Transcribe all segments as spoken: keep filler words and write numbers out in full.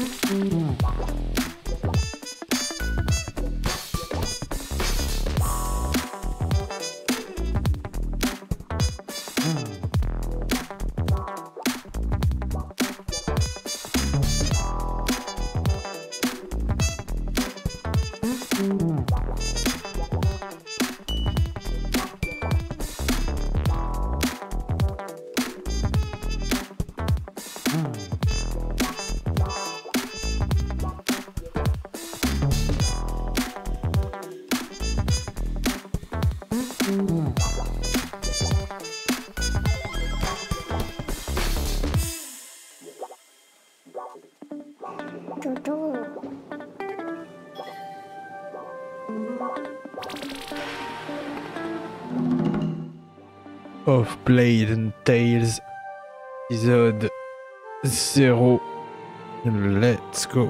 Of Blade and Tales, épisode zéro. Let's go.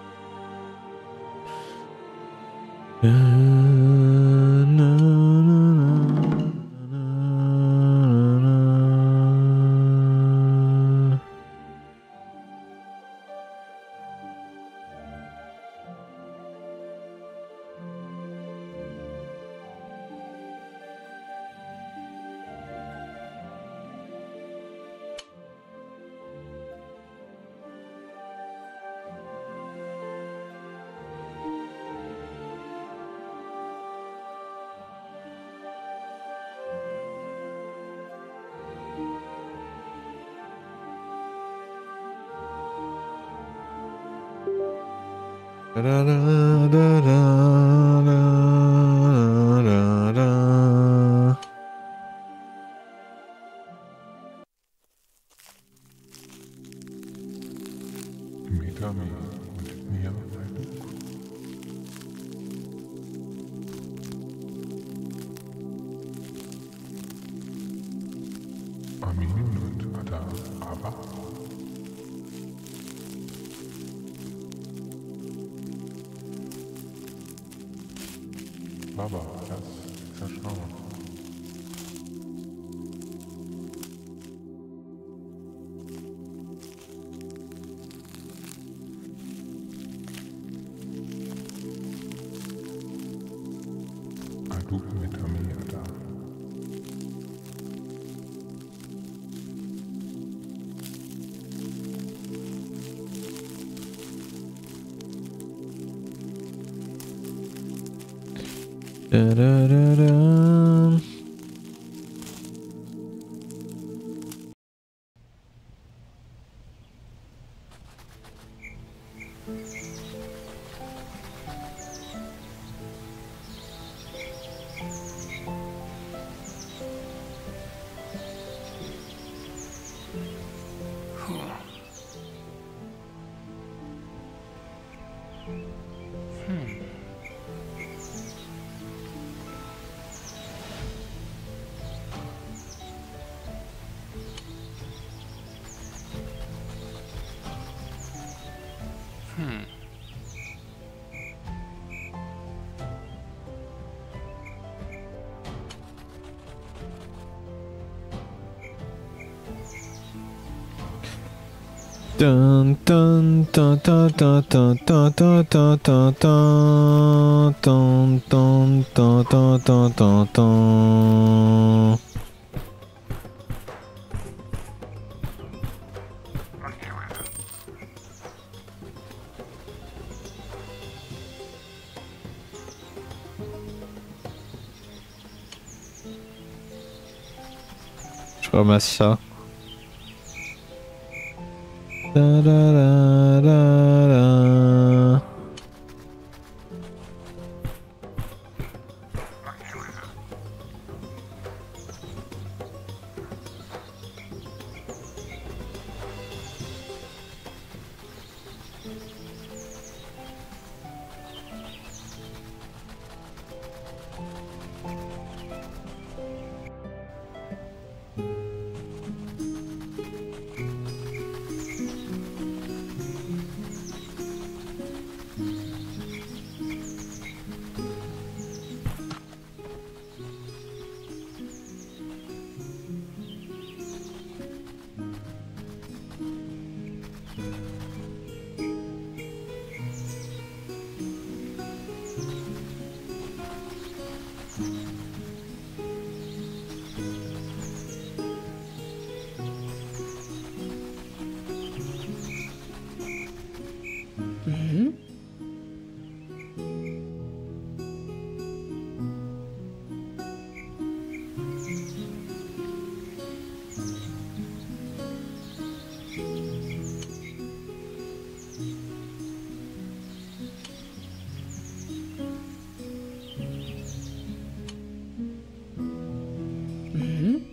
Na, na, na, na, na. Da, da, da, da, da, da, da. Metami und mir ein Buch. Amin und Ada Abba. Baba, das Verschauen. Adu mit mir da. Da, da, da, da. Dun dun dun dun dun dun dun dun dun dun dun dun dun dun dun dun dun. Je ramasse ça. Da, da, da, da, da. Mhm. Mhm.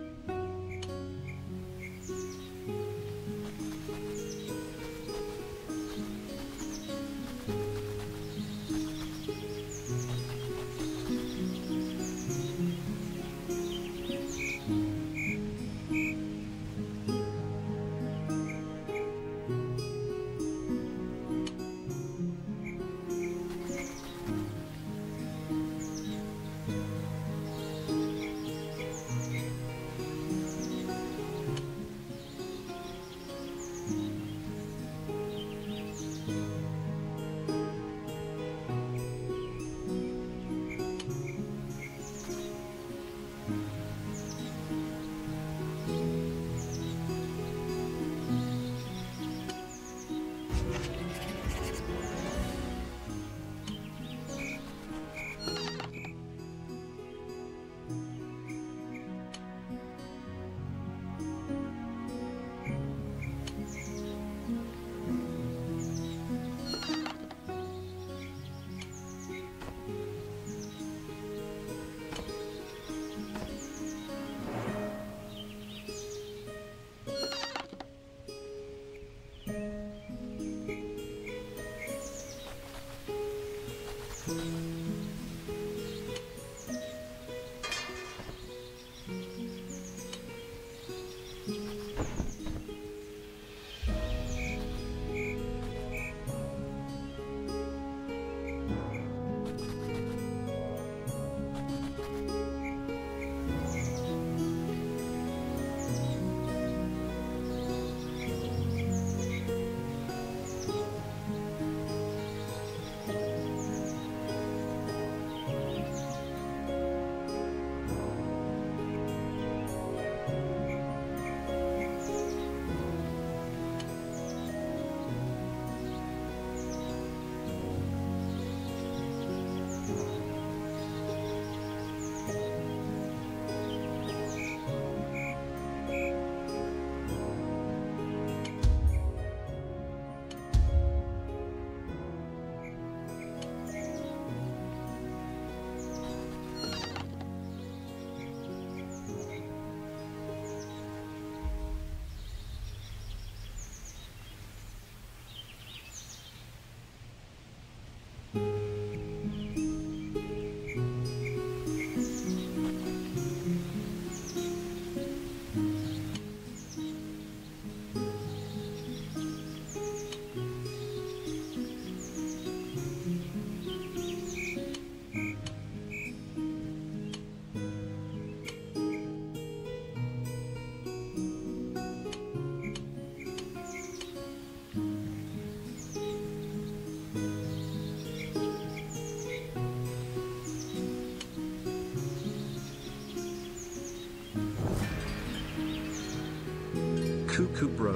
Cuckoo Bro.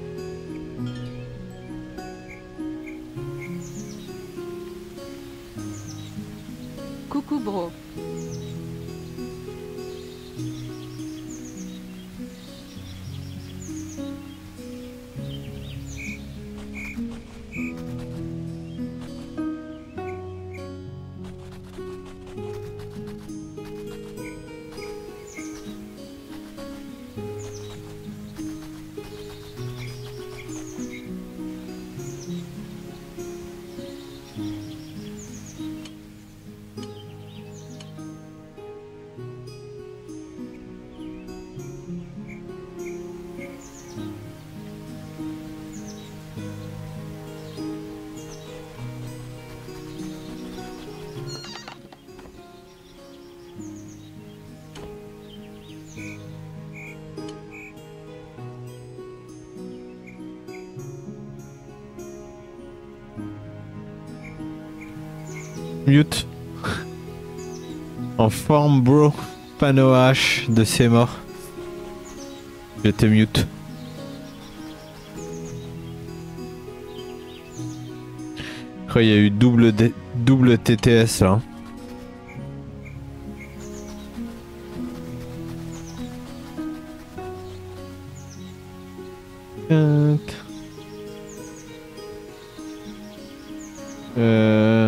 Coucou bro. Mute. En forme, bro. Pano H de C'est mort. Je te mute. crois qu'il y a eu double, D... double T T S là. Euh... euh...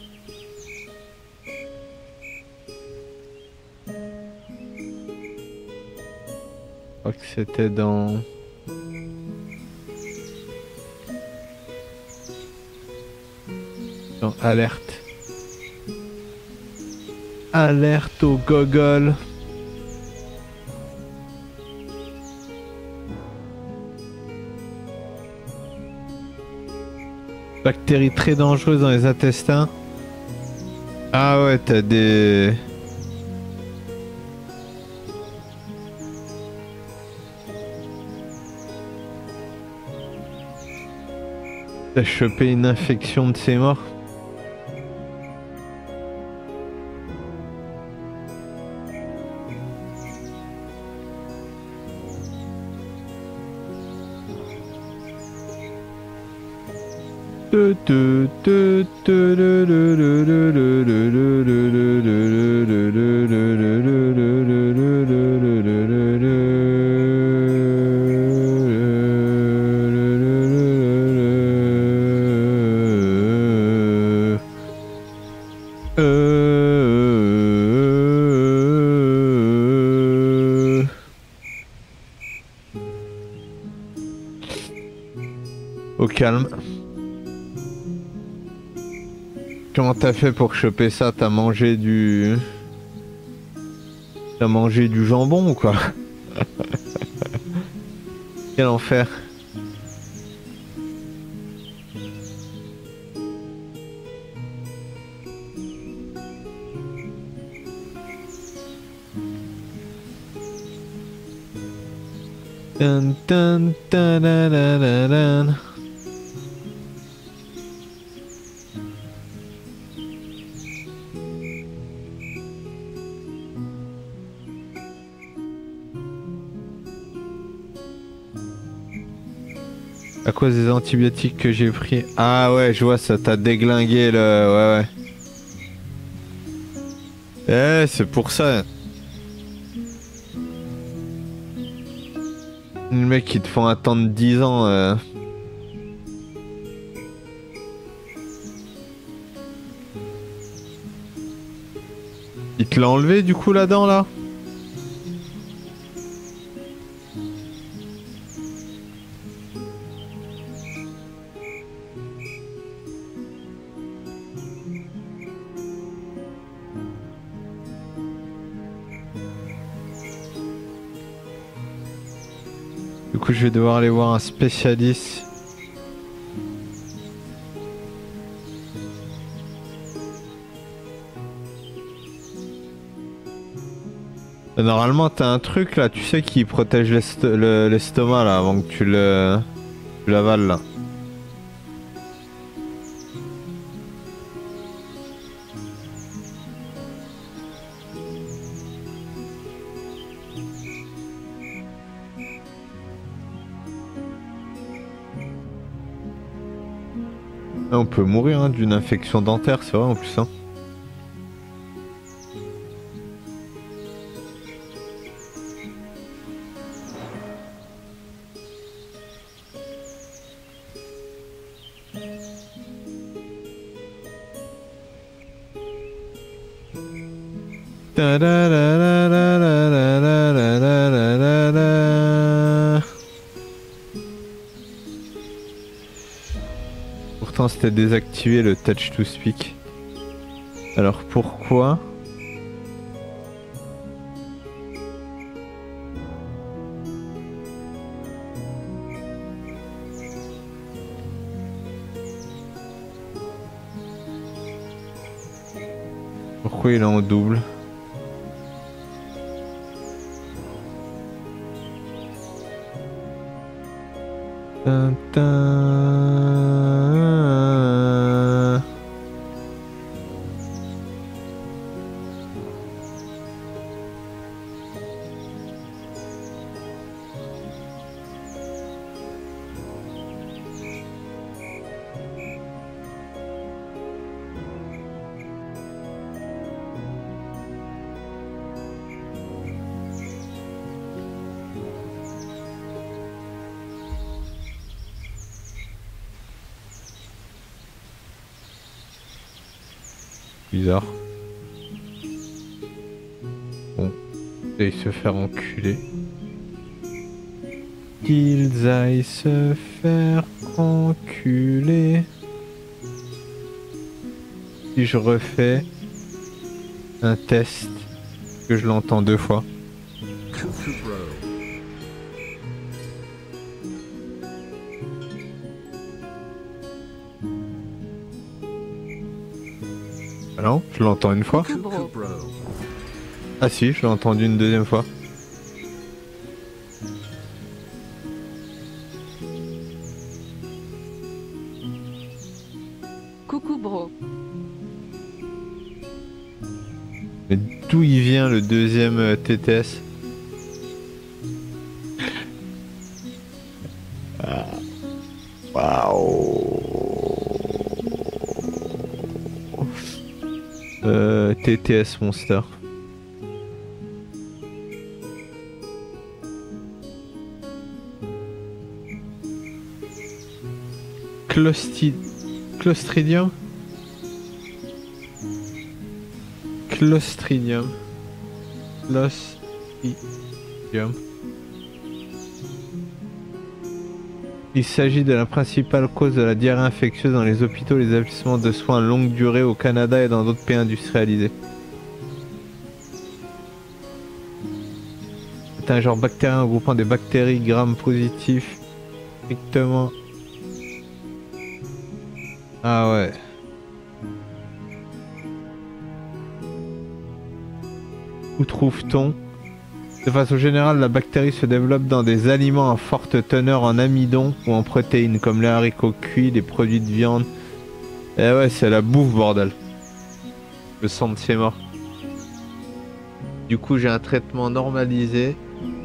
Je crois que c'était dans... dans alerte. Alerte au gogol. Bactéries très dangereuses dans les intestins. Ah ouais, t'as des... T'as chopé une infection de ces morts. Au calme. Comment t'as fait pour choper ça? T'as mangé du... T'as mangé du jambon ou quoi? Quel enfer. Dun, dun, dun, dun, dun, dun, dun. À cause des antibiotiques que j'ai pris. Ah ouais, je vois, ça t'a déglingué le... Ouais, ouais. Eh, c'est pour ça. Le mec, ils te font attendre dix ans. Euh... Il te l'a enlevé du coup la dent là? Du coup, je vais devoir aller voir un spécialiste. Normalement, t'as un truc là, tu sais, qui protège l'est- le- l'estomac là avant que tu le tu l'avales là. Ah, on peut mourir hein, d'une infection dentaire, c'est vrai en plus. Hein. Pourtant c'était désactivé le touch to speak. Alors pourquoi? Pourquoi il est en double? Tin, tin. bizarre. Bon, ils se faire enculer. Qu'ils aillent se faire enculer. Si je refais un test, que je l'entends deux fois. Ah non, je l'entends une fois. Kubro. Ah si, je l'ai entendu une deuxième fois. Coucou bro. Mais d'où il vient le deuxième euh, T T S? Ah. Waouh. Euh, T T S Monster. Closti... Clostridium? Clostridium. Clostridium. Il s'agit de la principale cause de la diarrhée infectieuse dans les hôpitaux et les établissements de soins longue durée au Canada et dans d'autres pays industrialisés. C'est un genre bactérien regroupant des bactéries gram positifs strictement. Ah ouais. Où trouve-t-on? De façon générale, la bactérie se développe dans des aliments à forte teneur en amidon ou en protéines, comme les haricots cuits, les produits de viande. Eh ouais, c'est la bouffe, bordel. Le sang de ses morts. Du coup, j'ai un traitement normalisé.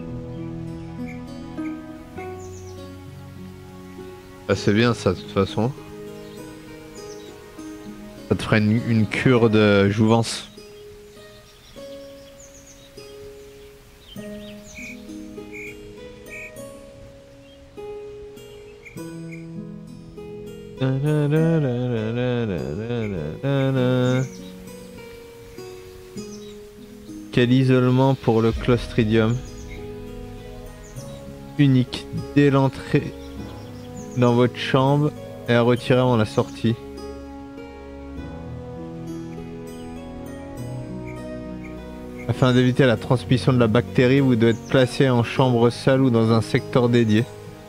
Ah, c'est bien ça, de toute façon. Ça te fera une, une cure de jouvence. Quel isolement pour le Clostridium. Unique dès l'entrée dans votre chambre et à retirer avant la sortie. Afin d'éviter la transmission de la bactérie, vous devez être placé en chambre seule ou dans un secteur dédié.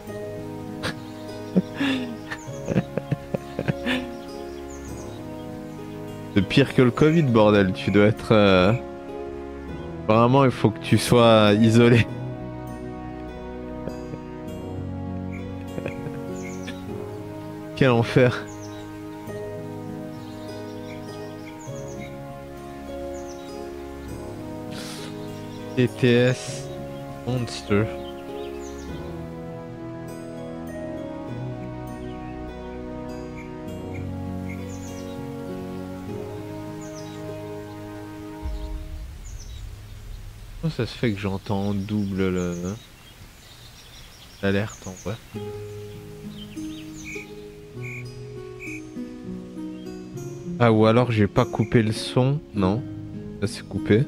C'est pire que le Covid, bordel. Tu dois être... Euh... Vraiment, il faut que tu sois isolé. Quel enfer. T T S Monster. Comment ça se fait que j'entends en double le l'alerte en vrai? Ah, ou alors j'ai pas coupé le son? Non, ça c'est coupé.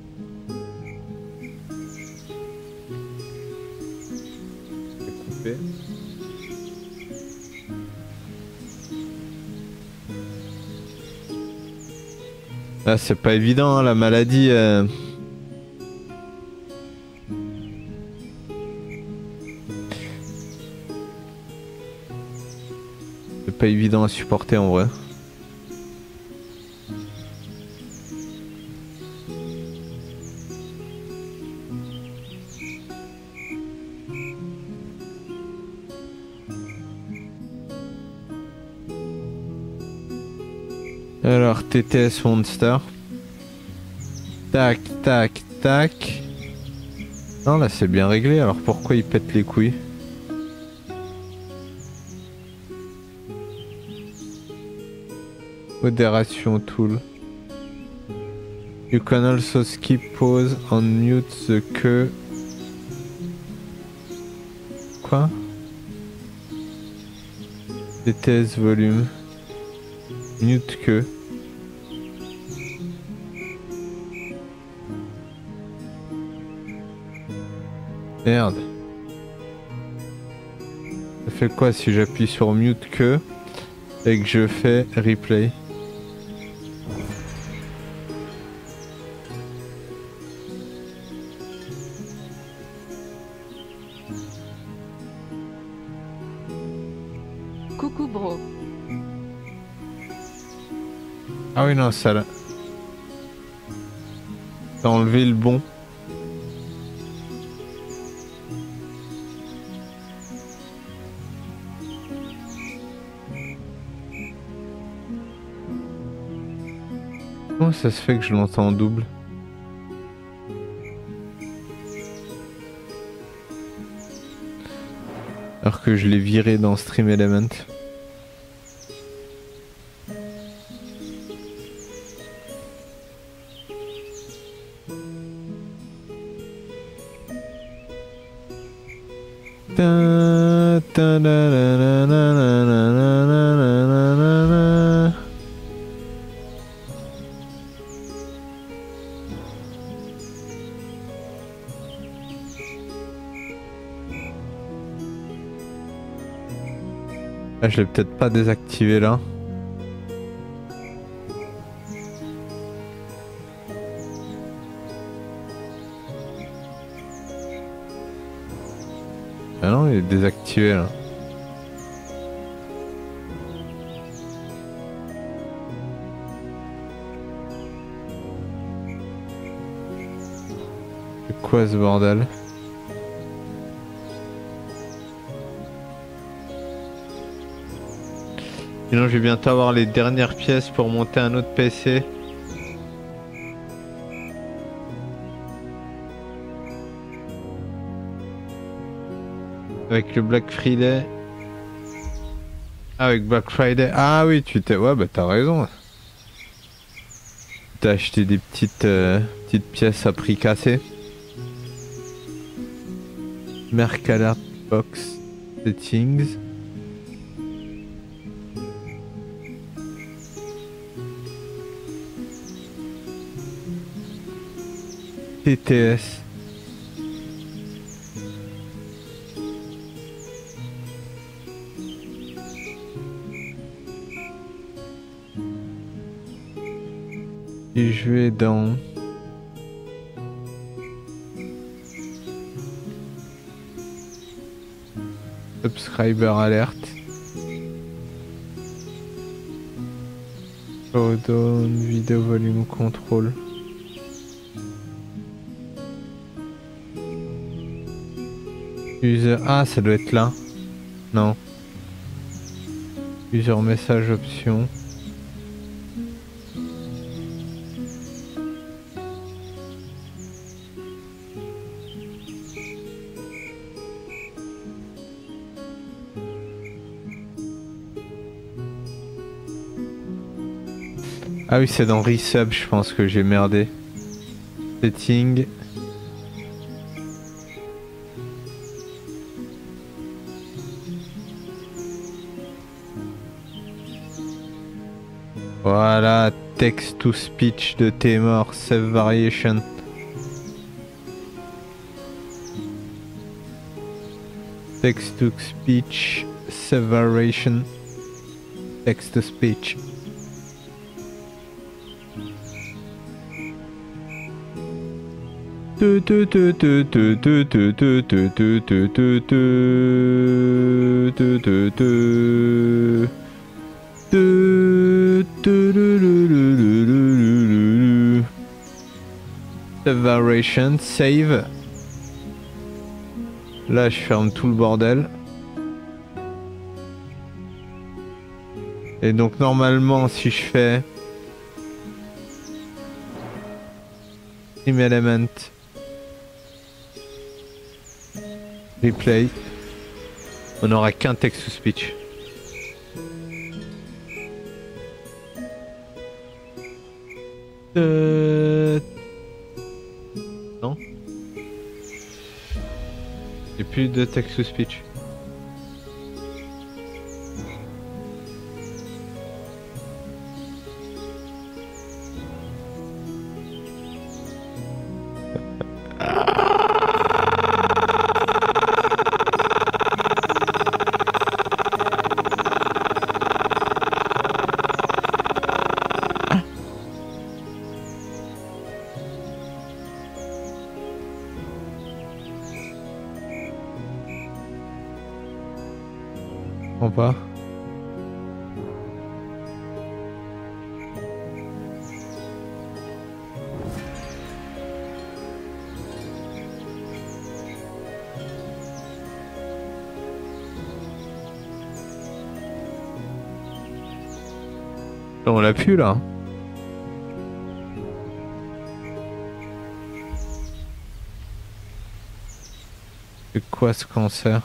C'est coupé. Ah, c'est pas évident hein, la maladie. Euh... C'est pas évident à supporter en vrai. Alors, T T S Monster. Tac, tac, tac. Non, là c'est bien réglé, alors pourquoi il pète les couilles? Modération tool. You can also skip pause and mute the queue. Quoi? T T S volume. Mute queue. Merde. Ça fait quoi si j'appuie sur mute que et que je fais replay? Coucou bro. Ah oui non, ça là. T'as enlevé le bon. Comment ça se fait que je l'entends en double? Alors que je l'ai viré dans Stream Element. Ta ta la la la la la la la la la la. Ah, je l'ai peut-être pas désactivé là. Ah non, il est désactivé là. C'est quoi ce bordel? Sinon, je vais bientôt avoir les dernières pièces pour monter un autre P C. Avec le Black Friday. Ah, avec Black Friday. Ah oui, tu t'es... Ouais, bah t'as raison. T'as acheté des petites, euh, petites pièces à prix cassé. Merc Alert Box Settings. T T S. Et je vais dans Subscriber Alert. Showdown Video Volume Control. User... Ah, ça doit être là. Non. User message option. Ah oui, c'est dans Resub, je pense que j'ai merdé. Setting. Voilà, text to speech de Temor, save variation. Text to speech, save variation. Text to speech. Tu tu tu tu tu tu tu tu tu tu tu tu tu tu tu tu. Save variation, save. Là je ferme tout le bordel. Et donc normalement si je fais Stream Element Replay, on n'aura qu'un text to speech. Euh... Non. Et plus de text to speech. comprends pas. On l'a pu là. C'est quoi ce cancer?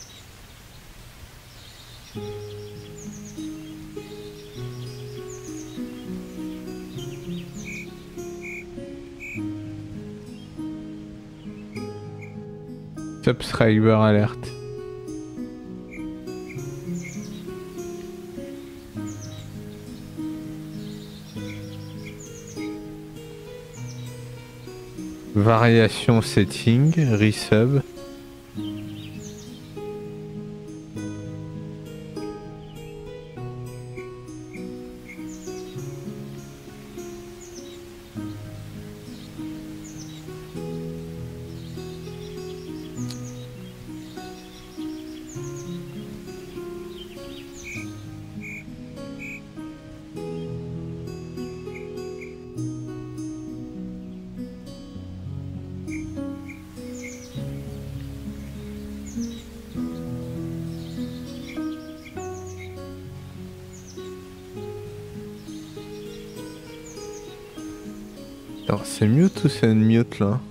Subscriber alert. Variation setting, resub. Alors c'est mute ou c'est unmute là?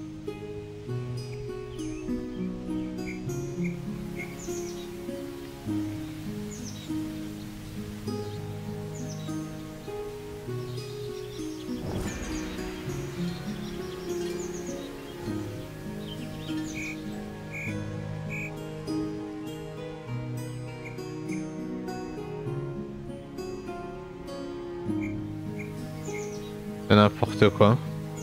C'est n'importe quoi.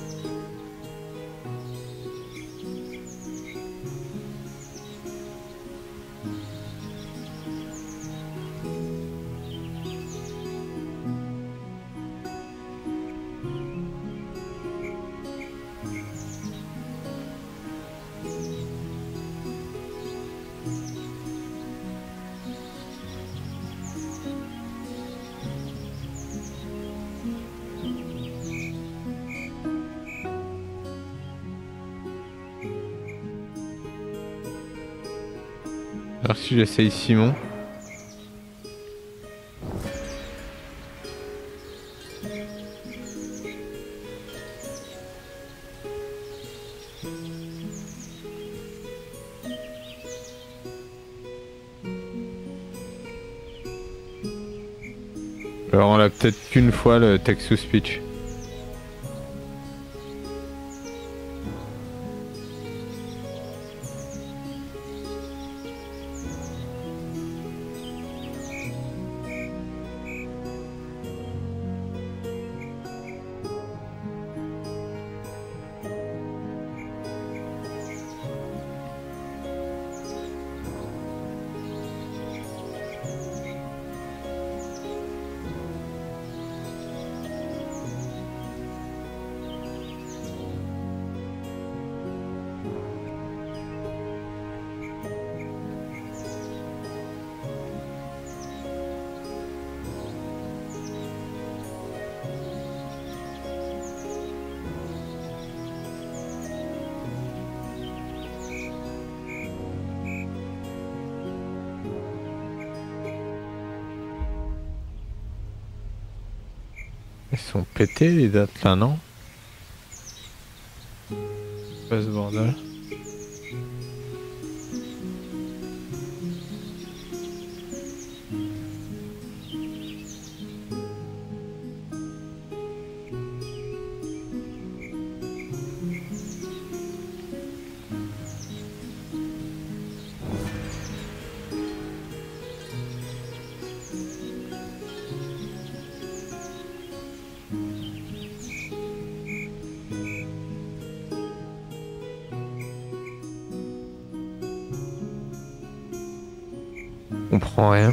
Alors si j'essaye Simon. Alors on l'a peut-être qu'une fois le text to speech. Ils sont pétés les dates là, non? Pas ce bordel. On comprend rien.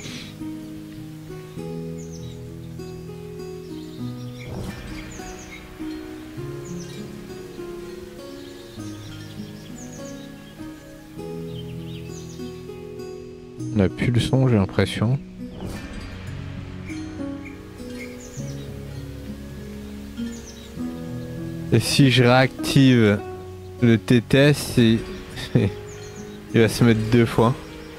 On a plus le son, j'ai l'impression. Et si je réactive le T T S, il, il va se mettre deux fois.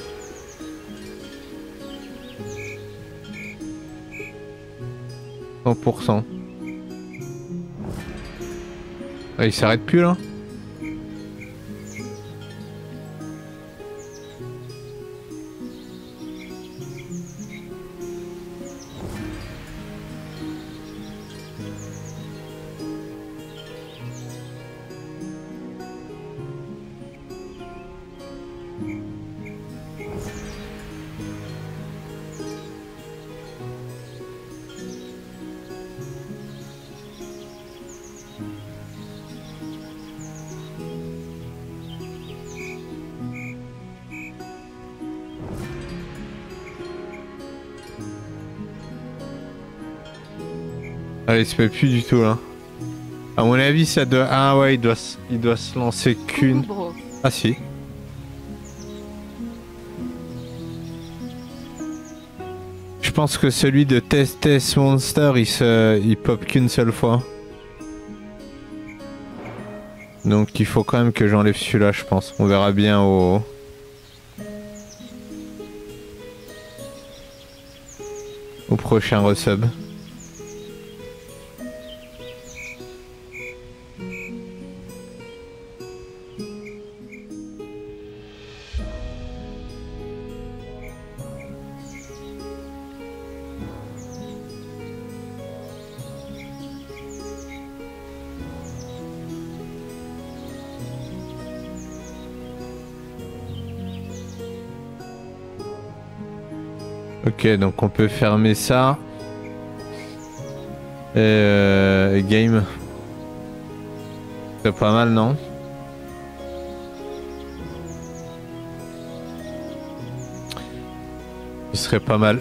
cent pour cent. Ah, il s'arrête plus là? Ah, il se fait plus du tout là. À mon avis, ça doit. Ah ouais, il doit, s- il doit se lancer qu'une. Coucou, bro. Ah si. Je pense que celui de Test Test Monster, il se, il pop qu'une seule fois. Donc il faut quand même que j'enlève celui-là, je pense. On verra bien au. Au prochain resub. Ok, donc on peut fermer ça. Et euh, game. C'est pas mal, non? Ce serait pas mal.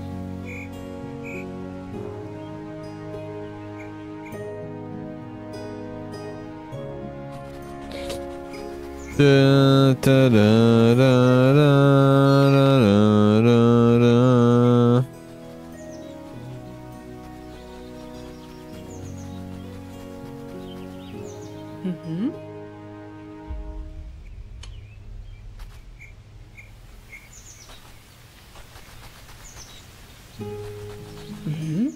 Da, da, da, da, da, da, da, da. Mhm. Mhm.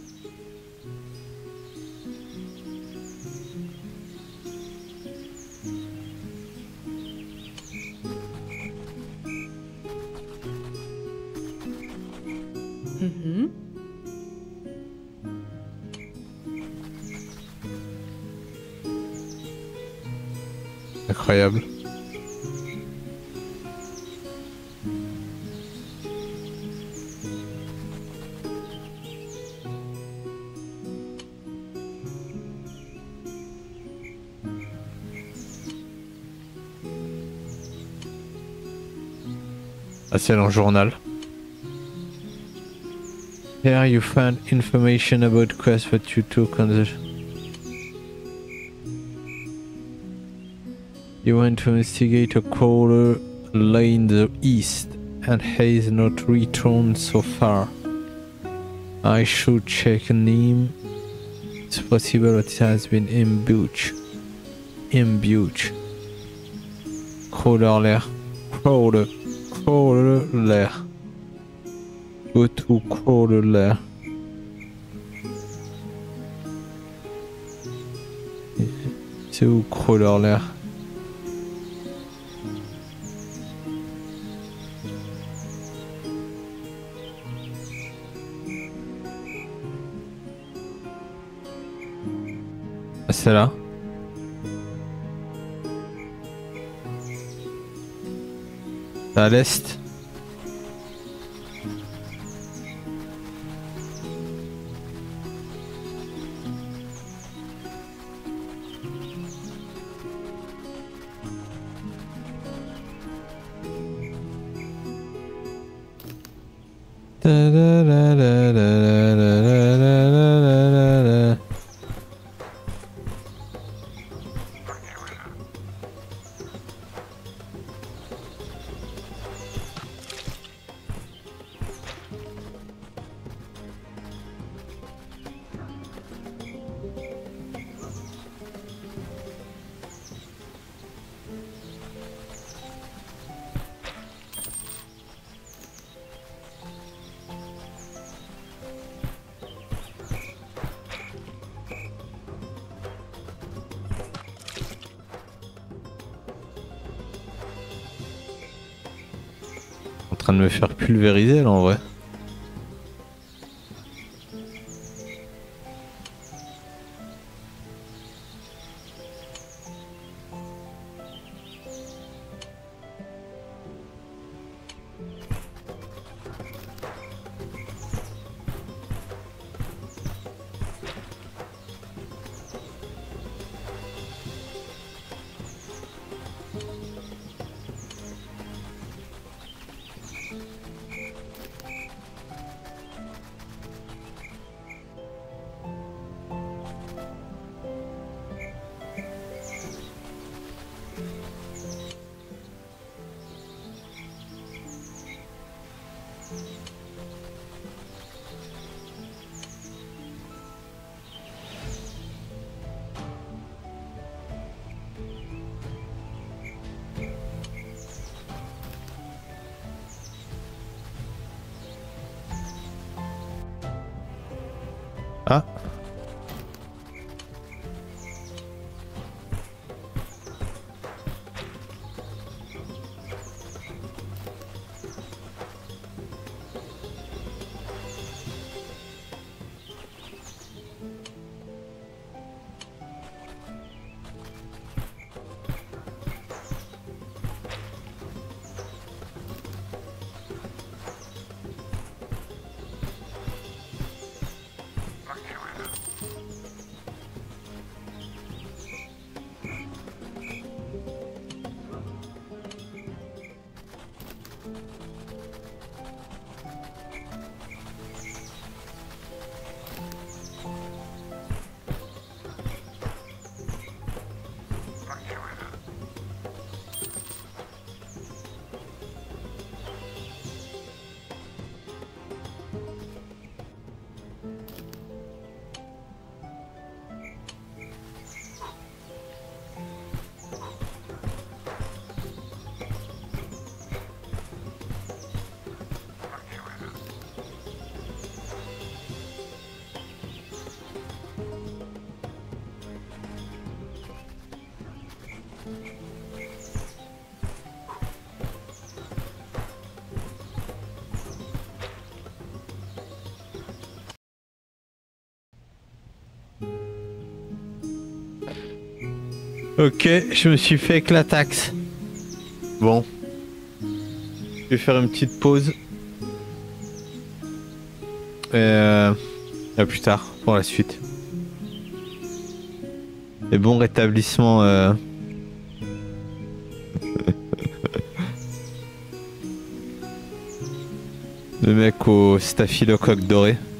Mhm. Incroyable. Ah, c'est dans le journal. Here you find information about quests that you took on the... You went to investigate a crawler lying the east and has not returned so far. I should check on him. It's possible that it has been imbued. Imbued. Crawler l'air. Crawler. Crawler l'air. Go to crawler l'air. C'est où crawler l'air? Ah, c'est là. C'est à l'est. Da da da da da da da da da da. train de me faire pulvériser là en vrai. Ah. Ok, je me suis fait avec la taxe. Bon. Je vais faire une petite pause. Et euh, à plus tard pour la suite. Et bon rétablissement. Euh... Le mec au staphylocoque doré.